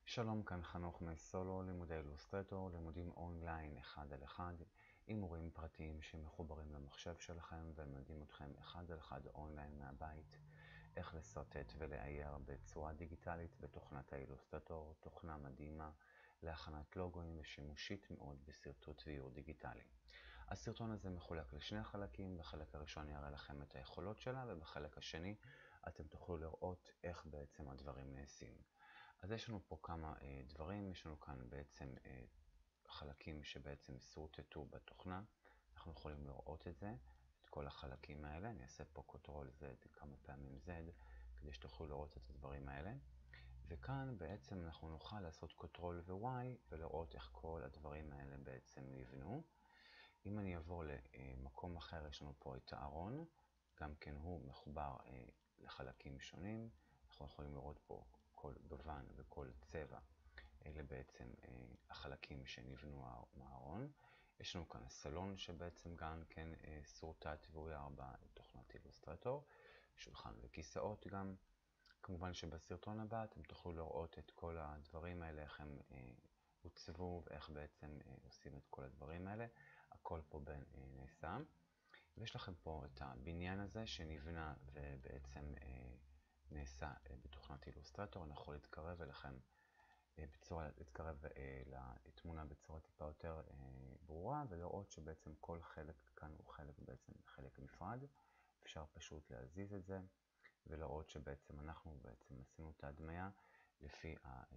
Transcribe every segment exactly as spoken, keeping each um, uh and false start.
שלום, כאן חנוך מסולו, לימודי אילוסטרטור, לימודים אונליין אחד על אחד עם מורים פרטיים שמחוברים למחשב שלכם ומלמדים אתכם אחד על אחד אונליין מהבית איך לסרטט ולאייר בצורה דיגיטלית בתוכנת האילוסטרטור, תוכנה מדהימה להכנת לוגוים ושימושית מאוד בסרטוט ואיור דיגיטלי. הסרטון הזה מחולק לשני חלקים, בחלק הראשון יראה לכם את היכולות שלה ובחלק השני אתם תוכלו לראות איך בעצם הדברים נעשים. אז יש לנו פה כמה אה, דברים, יש לנו כאן בעצם אה, חלקים שבעצם סורטטו בתוכנה, אנחנו יכולים לראות את זה, את כל החלקים האלה, אני אעשה פה קונטרול Z כמה פעמים Z, כדי שתוכלו לראות את הדברים האלה, וכאן בעצם אנחנו נוכל לעשות קונטרול ו-Y ולראות איך כל הדברים האלה בעצם נבנו. אם אני אעבור למקום אחר, יש לנו פה את הארון, גם כן הוא מחובר אה, לחלקים שונים, אנחנו יכולים לראות פה כל גוון וכל צבע, אלה בעצם אה, החלקים שנבנו מהארון. יש לנו כאן סלון שבעצם גם כן אה, סורטט ואויר בתוכנת אילוסטרטור, שולחן וכיסאות גם. כמובן שבסרטון הבא אתם תוכלו לראות את כל הדברים האלה, איך הם אה, הוצבו ואיך בעצם אה, עושים את כל הדברים האלה. הכל פה בין אה, נעשה. ויש לכם פה את הבניין הזה שנבנה ובעצם אה, נעשה אה, בתוכנת אילוסטרטור. אני יכול להתקרב אליכם אה, בצורה, להתקרב אה, לתמונה בצורה טיפה יותר אה, ברורה ולראות שבעצם כל חלק כאן הוא חלק בעצם חלק נפרד. אפשר פשוט להזיז את זה ולראות שבעצם אנחנו בעצם עשינו את ההדמיה לפי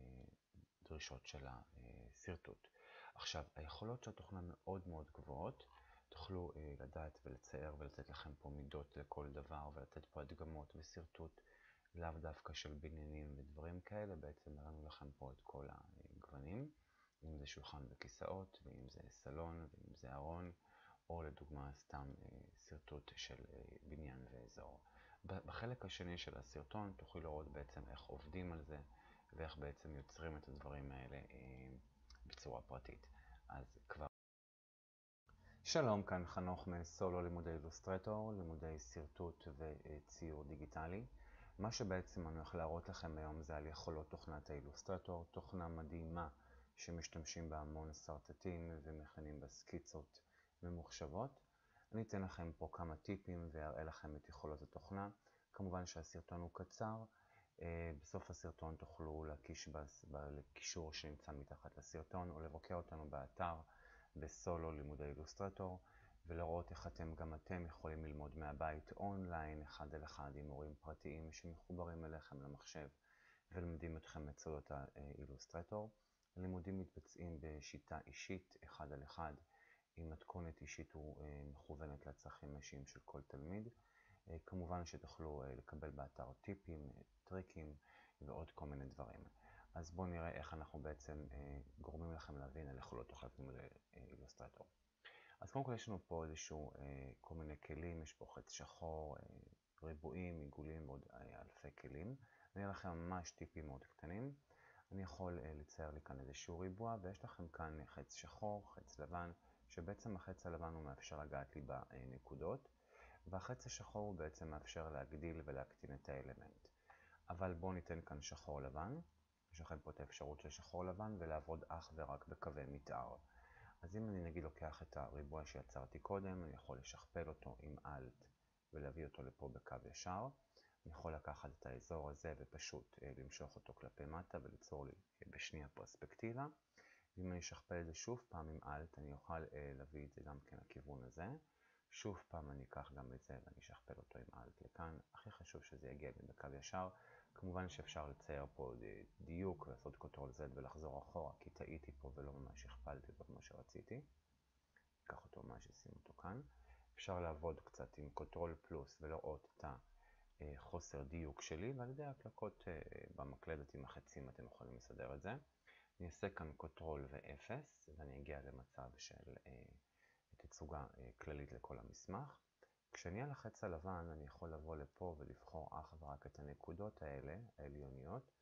הדרישות של הסרטוט. עכשיו, היכולות של התוכנה מאוד מאוד גבוהות. תוכלו אה, לדעת ולצייר ולתת לכם פה מידות לכל דבר ולתת פה הדגמות וסרטוט לאו דווקא של בניינים ודברים כאלה. בעצם הראינו לכם פה את כל הגוונים, אם זה שולחן וכיסאות ואם זה סלון ואם זה ארון, או לדוגמה סתם אה, סרטוט של אה, בניין ואזור. בחלק השני של הסרטון תוכלו לראות בעצם איך עובדים על זה ואיך בעצם יוצרים את הדברים האלה אה, בצורה פרטית. אז כבר שלום, כאן חנוך מסולו, לימודי אילוסטרטור, לימודי סרטוט וציור דיגיטלי. מה שבעצם אני הולך להראות לכם היום זה על יכולות תוכנת האילוסטרטור, תוכנה מדהימה שמשתמשים בה המון סרטטים ומכינים בה סקיצות ממוחשבות. אני אתן לכם פה כמה טיפים ואראה לכם את יכולות התוכנה. כמובן שהסרטון הוא קצר, בסוף הסרטון תוכלו להקיש בקישור שנמצא מתחת לסרטון או לבקר אותנו באתר בסולו לימודי אילוסטרטור ולראות איך אתם גם אתם יכולים ללמוד מהבית אונליין אחד על אחד עם מורים פרטיים שמחוברים אליכם למחשב ולמדים אתכם את סודות האילוסטרטור. הלימודים מתבצעים בשיטה אישית אחד על אחד עם מתכונת אישית ומכוונת לצרכים אישיים של כל תלמיד. כמובן שתוכלו לקבל באתר טיפים, טריקים ועוד כל מיני דברים. אז בואו נראה איך אנחנו בעצם גורמים לכם להבין על יכולות תוכנת לימודי אילוסטרטור. אז קודם כל יש לנו פה איזשהו כל מיני כלים, יש פה חץ שחור, ריבועים, עיגולים ועוד אלפי כלים. אני אראה לכם ממש טיפים מאוד קטנים. אני יכול לצייר לי כאן איזשהו ריבוע ויש לכם כאן חץ שחור, חץ לבן, שבעצם החץ הלבן הוא מאפשר לגעת לי בנקודות. והחץ השחור הוא בעצם מאפשר להגדיל ולהקטין את האלמנט. אבל בואו ניתן כאן שחור לבן. יש לכם פה את האפשרות של שחור לבן ולעבוד אך ורק בקווי מתאר. אז אם אני נגיד לוקח את הריבוע שיצרתי קודם, אני יכול לשכפל אותו עם אלט ולהביא אותו לפה בקו ישר. אני יכול לקחת את האזור הזה ופשוט למשוך אותו כלפי מטה וליצור לי בשנייה פרספקטיבה. ואם אני אשכפל את זה שוב פעם עם אלט, אני אוכל להביא את זה גם כן לכיוון הזה. שוב פעם אני אקח גם את זה ואני אשכפל אותו עם אלט לכאן. הכי חשוב שזה יגיע לי בקו ישר. כמובן שאפשר לצייר פה דיוק ולעשות קונטרול Z ולחזור אחורה, כי טעיתי פה ולא ממש הכפלתי אותו כמו שרציתי. אקח אותו ממש, אשים אותו כאן. אפשר לעבוד קצת עם קונטרול פלוס ולראות את החוסר דיוק שלי, ועל ידי הקלקות במקלדת עם החצים אתם יכולים לסדר את זה. אני אעשה כאן קונטרול ו-אפס ואני אגיע למצב של תצוגה כללית לכל המסמך. כשאני על החץ הלבן אני יכול לבוא לפה ולבחור אך ורק את הנקודות האלה, העליוניות,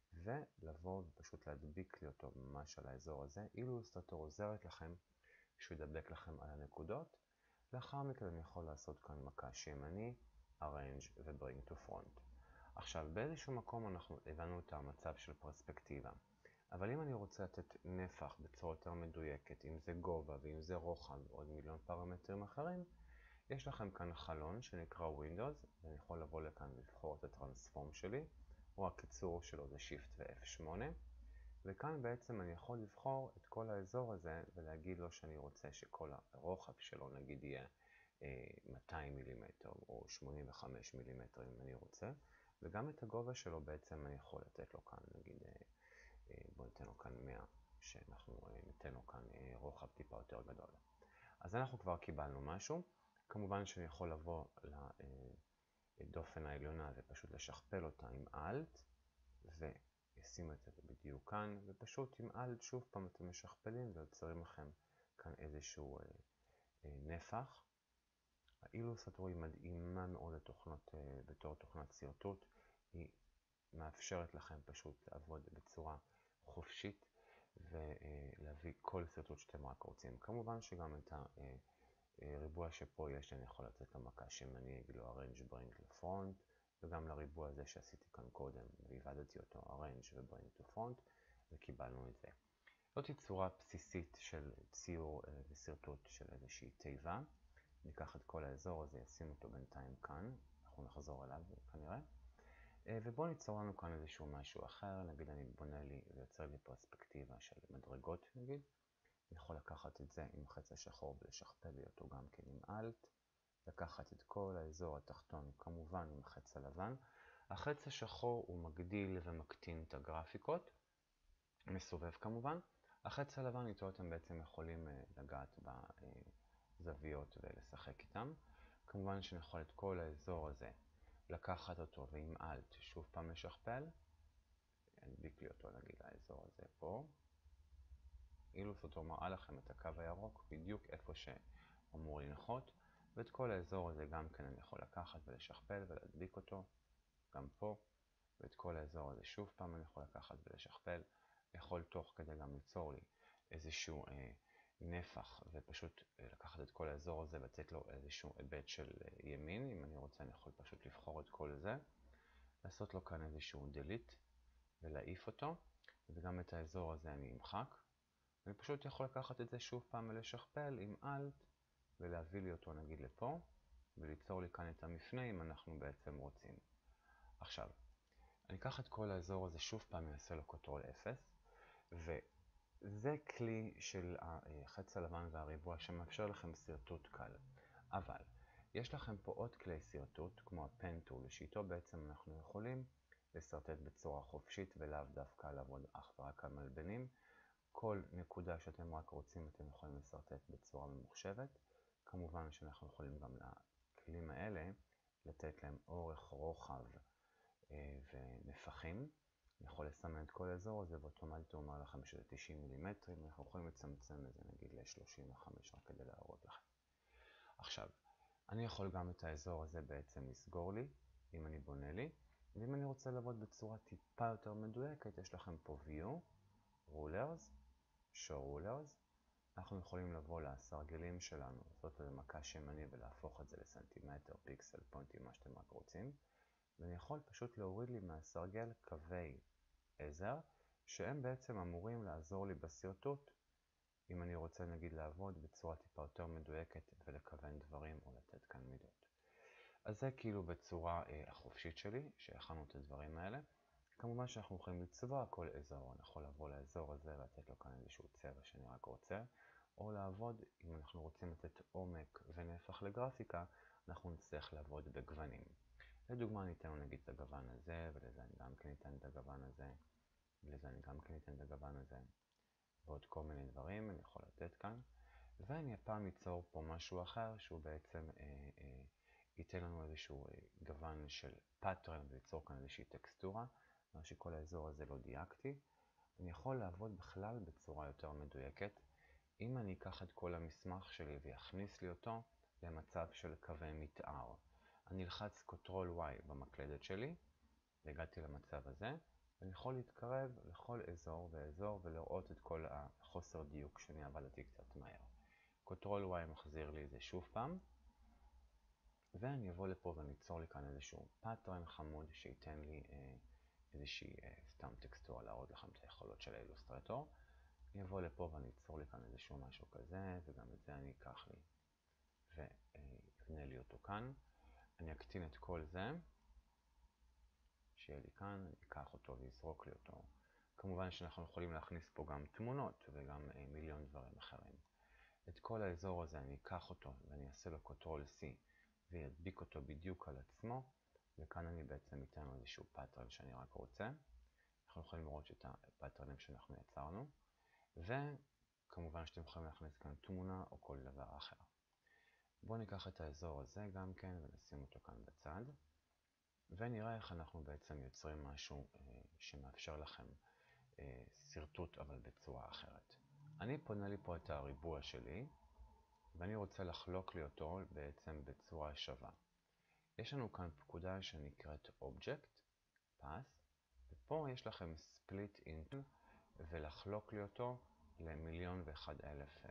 ולבוא ופשוט להדביק לי אותו ממש על האזור הזה. אילוסטרטור עוזרת לכם שהוא ידבק לכם על הנקודות. לאחר מכן אני יכול לעשות כאן מקש ימני, Arrange ו-Bring to Front. עכשיו באיזשהו מקום אנחנו הבנו את המצב של פרספקטיבה. אבל אם אני רוצה לתת נפח בצורה יותר מדויקת, אם זה גובה ואם זה רוחב ועוד מיליון פרמטרים אחרים, יש לכם כאן חלון שנקרא Windows, ואני יכול לבוא לכאן ולבחור את הטרנספורם שלי, או הקיצור שלו זה Shift ו-אף שמונה, וכאן בעצם אני יכול לבחור את כל האזור הזה ולהגיד לו שאני רוצה שכל הרוחב שלו נגיד יהיה מאתיים מילימטר או שמונים וחמישה מילימטר אם אני רוצה, וגם את הגובה שלו בעצם אני יכול לתת לו כאן, נגיד בואו ניתן לו כאן מאה, שאנחנו ניתן לו כאן רוחב טיפה יותר גדול. אז אנחנו כבר קיבלנו משהו. כמובן שאני יכול לבוא לדופן העליונה ופשוט לשכפל אותה עם Alt, וישימו את זה בדיוק כאן, ופשוט עם Alt שוב פעם אתם משכפלים ויוצרים לכם כאן איזשהו נפח. האילוסטרטור היא מדהימה מאוד לתוכנות, בתור תוכנת שרטוט. היא מאפשרת לכם פשוט לעבוד בצורה חופשית ולהביא כל שרטוט שאתם רק רוצים. כמובן שגם את הריבוע שפה יש, אני יכול לתת למכה שמני, אגיד לו Arrange Bring לפרונט, וגם לריבוע הזה שעשיתי כאן קודם, והבדתי אותו Arrange ו-Bring to Front, וקיבלנו את זה. זאת היא צורה בסיסית של ציור ושרטוט של איזושהי תיבה. ניקח את כל האזור הזה, ישים אותו בינתיים כאן, אנחנו נחזור אליו כנראה. ובואו ניצור לנו כאן איזשהו משהו אחר, נגיד אני בונה לי ויוצר לי פרספקטיבה של מדרגות נגיד. אני יכול לקחת את זה עם חץ השחור ולשכפל לי אותו גם כן עם Alt, לקחת את כל האזור התחתון כמובן עם החץ הלבן. החץ השחור הוא מגדיל ומקטין את הגרפיקות, מסובב כמובן. החץ הלבן איתו אתם בעצם יכולים לגעת בזוויות ולשחק איתם. כמובן שאני יכול את כל האזור הזה לקחת אותו ועם Alt שוב פעם לשכפל, אדביק לי אותו נגיד לאזור הזה פה. אילוסטרטור מראה לכם את הקו הירוק בדיוק איפה שאמור לנחות, ואת כל האזור הזה גם כן אני יכול לקחת ולשכפל ולהדביק אותו גם פה, ואת כל האזור הזה שוב פעם אני יכול לקחת ולשכפל. יכול תוך כדי גם ליצור לי איזשהו אה, נפח ופשוט אה, לקחת את כל האזור הזה ולתת לו איזשהו היבט של אה, ימין. אם אני רוצה אני יכול פשוט לבחור את כל זה, לעשות לו כאן איזשהו delete ולהעיף אותו, וגם את האזור הזה אני אמחק. אני פשוט יכול לקחת את זה שוב פעם ולשכפל עם Alt ולהביא לי אותו נגיד לפה וליצור לי כאן את המפנה אם אנחנו בעצם רוצים. עכשיו, אני אקח את כל האזור הזה שוב פעם ואעשה לו קונטרול אפס, וזה כלי של החץ הלבן והריבוע שמאפשר לכם שרטוט קל. אבל יש לכם פה עוד כלי שרטוט כמו הפן טול, שאיתו בעצם אנחנו יכולים לשרטט בצורה חופשית ולאו דווקא לעבוד אך ורק על מלבנים. כל נקודה שאתם רק רוצים אתם יכולים לשרטט בצורה ממוחשבת. כמובן שאנחנו יכולים גם לכלים האלה לתת להם אורך, רוחב ונפחים. אני יכול לסמן את כל האזור הזה ואוטומטית הוא אומר לכם שזה תשעים מילימטרים. אנחנו יכולים לצמצם את זה נגיד ל-שלושים וחמש רק כדי להראות לכם. עכשיו, אני יכול גם את האזור הזה בעצם לסגור לי אם אני בונה לי, ואם אני רוצה לעבוד בצורה טיפה יותר מדויקת יש לכם פה View, Rulers, Show Rulers. אנחנו יכולים לבוא לסרגלים שלנו, זאת מכה שמני ולהפוך את זה לסנטימטר, פיקסל, פוינטים, מה שאתם רק רוצים. ואני יכול פשוט להוריד לי מהסרגל קווי עזר, שהם בעצם אמורים לעזור לי בשרטוט, אם אני רוצה נגיד לעבוד בצורה טיפה יותר מדויקת ולכוון דברים או לתת כאן מידות. אז זה כאילו בצורה אה, החופשית שלי, שהכנו את הדברים האלה. כמובן שאנחנו יכולים לצבוע כל אזור, אני יכול לבוא לאזור הזה ולתת לו כאן איזשהו צבע שאני רק רוצה, או לעבוד, אם אנחנו רוצים לתת עומק ונפח לגרפיקה, אנחנו נצטרך לעבוד בגוונים. לדוגמה ניתן לו נגיד את הגוון הזה, ולזה אני גם כן ניתן את הגוון הזה, ולזה אני גם כן ניתן את הגוון הזה, ועוד כל מיני דברים אני יכול לתת כאן. ואני הפעם ייצור פה משהו אחר, שהוא בעצם אה, אה, ייתן לנו איזשהו אה, גוון של פאטרן, וייצור כאן איזושהי טקסטורה, מה שכל האזור הזה לא דייקתי. אני יכול לעבוד בכלל בצורה יותר מדויקת, אם אני אקח את כל המסמך שלי ויכניס לי אותו למצב של קווי מתאר. אני אלחץ קונטרול Y במקלדת שלי, והגעתי למצב הזה, ואני יכול להתקרב לכל אזור ואזור ולראות את כל החוסר דיוק שאני עבדתי קצת מהר. קונטרול Y מחזיר לי את זה שוב פעם, ואני אבוא לפה ואני אצור לי כאן איזשהו פאטרן חמוד שייתן לי אה, איזושהי סתם טקסטורה להראות לכם את היכולות של האילוסטרטור. אני אבוא לפה ואני אצור לי כאן איזשהו משהו כזה, וגם את זה אני אקח לי ואבנה לי אותו כאן. אני אקטין את כל זה, שיהיה לי כאן, אני אקח אותו ויזרוק לי אותו. כמובן שאנחנו יכולים להכניס פה גם תמונות וגם מיליון דברים אחרים. את כל האזור הזה אני אקח אותו ואני אעשה לו קונטרול סי וידביק אותו בדיוק על עצמו, וכאן אני בעצם אתן לו איזשהו פאטרן שאני רק רוצה. אנחנו יכולים לראות את הפאטרנים שאנחנו יצרנו, וכמובן שאתם יכולים להכניס כאן תמונה או כל דבר אחר. בואו ניקח את האזור הזה גם כן ונשים אותו כאן בצד, ונראה איך אנחנו בעצם יוצרים משהו אה, שמאפשר לכם אה, סרטוט אבל בצורה אחרת. אני פונה לי פה את הריבוע שלי, ואני רוצה לחלוק לי אותו בעצם בצורה שווה. יש לנו כאן פקודה שנקראת Object, Path, ופה יש לכם Split Into, ולחלוק לי אותו למיליון ואחד אלף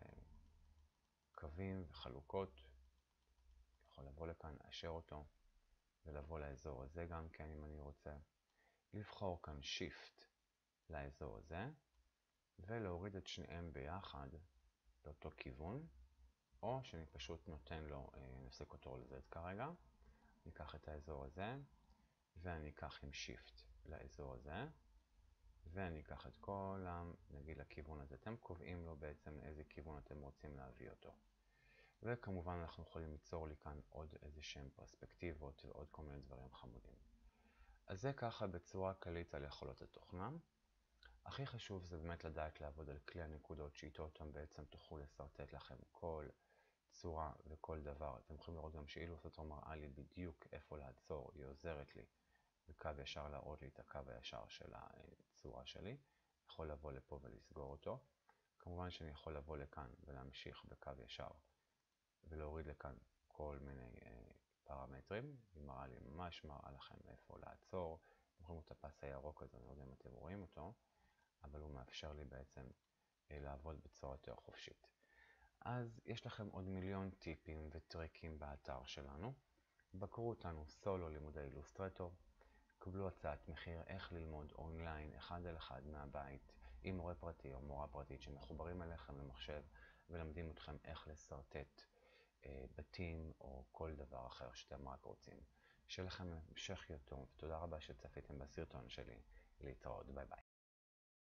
קווים וחלוקות. יכול לבוא לכאן, לאשר אותו, ולבוא לאזור הזה גם כן אם אני רוצה. לבחור כאן Shift לאזור הזה, ולהוריד את שניהם ביחד לאותו כיוון, או שאני פשוט נותן לו, נעשה קונטרול Z כרגע. אני אקח את האזור הזה, ואני אקח עם Shift לאזור הזה, ואני אקח את כל, נגיד לכיוון הזה. אתם קובעים לו בעצם איזה כיוון אתם רוצים להביא אותו. וכמובן אנחנו יכולים ליצור לי כאן עוד איזה שהם פרספקטיבות ועוד כל מיני דברים חמודים. אז זה ככה בצורה כללית על יכולות התוכנה. הכי חשוב זה באמת לדעת לעבוד על כלי הנקודות שאיתו אותם בעצם תוכלו לסרטט לכם כל צורה וכל דבר. אתם יכולים לראות גם שאילוסטרטור מראה לי בדיוק איפה לעצור, היא עוזרת לי בקו ישר להראות לי את הקו הישר של הצורה שלי. יכול לבוא לפה ולסגור אותו. כמובן שאני יכול לבוא לכאן ולהמשיך בקו ישר ולהוריד לכאן כל מיני אה, פרמטרים. היא מראה לי, ממש מראה לכם איפה לעצור. אתם יכולים לראות את הפס הירוק הזה, אני לא יודע אם אתם רואים אותו, אבל הוא מאפשר לי בעצם אה, לעבוד בצורה יותר חופשית. אז יש לכם עוד מיליון טיפים וטריקים באתר שלנו. בקרו אותנו סולו לימודי אילוסטרטור. קבלו הצעת מחיר איך ללמוד אונליין אחד על אחד מהבית עם מורה פרטי או מורה פרטית שמחוברים אליכם למחשב ולמדים אתכם איך לסרטט אה, בתים או כל דבר אחר שאתם רק רוצים. שיהיה לכם המשך יום טוב, ותודה רבה שצפיתם בסרטון שלי. להתראות, ביי ביי.